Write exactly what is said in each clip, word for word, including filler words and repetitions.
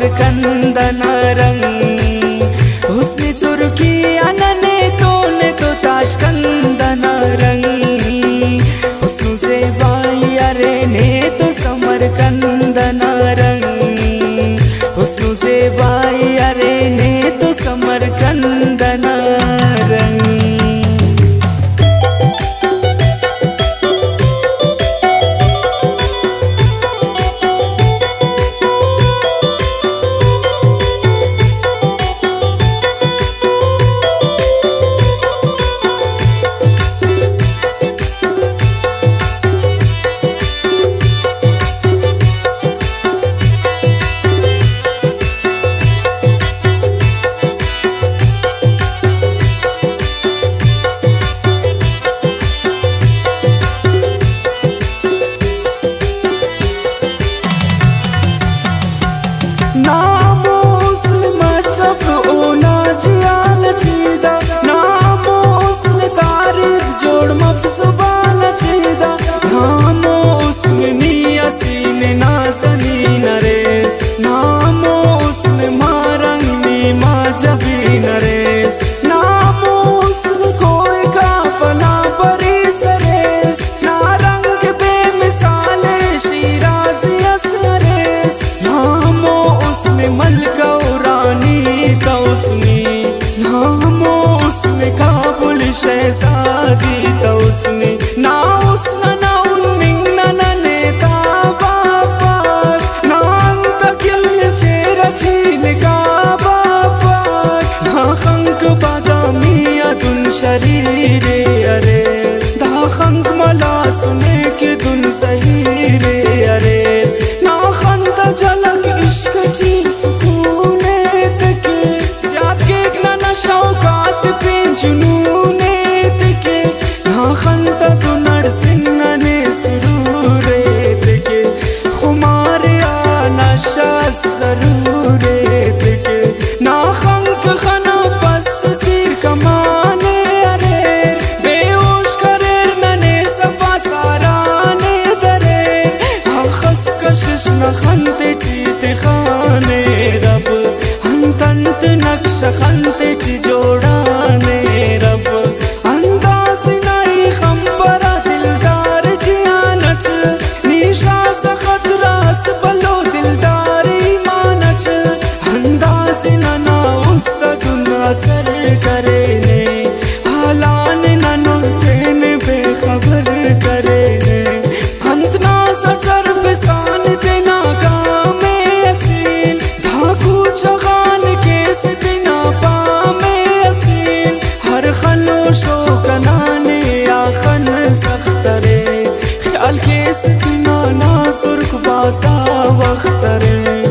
समरकंदन रंग हुस्न तुर्की अनने तोने तो ताशकंदन रंग हुस्न से बाई अरे ने तो समरकंदन रंग हुस्न से बाई अरे ने तो समरकंदन रंग। शहजादी तो उसने ना उसने ना उन्मिंग ना ना नेता बापार ना अंत किल चेहरा चीन का बापार ना खंक बादामी अदुन शरीरे अरे दा खंक मला सुने के दुन सहीरे अरे ना खंत झलक इश्क चीज सुकूने तके ज़्याद के एक ना ना शौकात पे जुनून खंता तो नरसिंहने सुरूरे तके खुमारे आना शास जरूरे तके ना खंक खना बस तीर कमाने अरे बेहोश करे नने सफा साराने दरे खस कशिश न खंते चीते खाने रब हंतंत नक्श खंते ची जोड़ाने रब असर करे ने हालान ननो तेन बेखबर करे ने अंतना सचर फिसान देना गामे असील धाकू चगान केस देना पामे असील हर खनोशो कनाने आखन सख्तरे ख्याल केस दिना ना सुर्ख बास्ता वख्तरे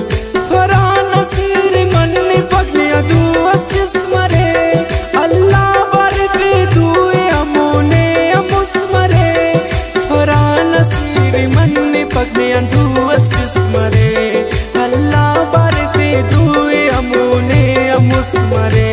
पगने अंधु असिस्त मरे अल्लाह बारे पे दुए अमोने अमुस्त मरे।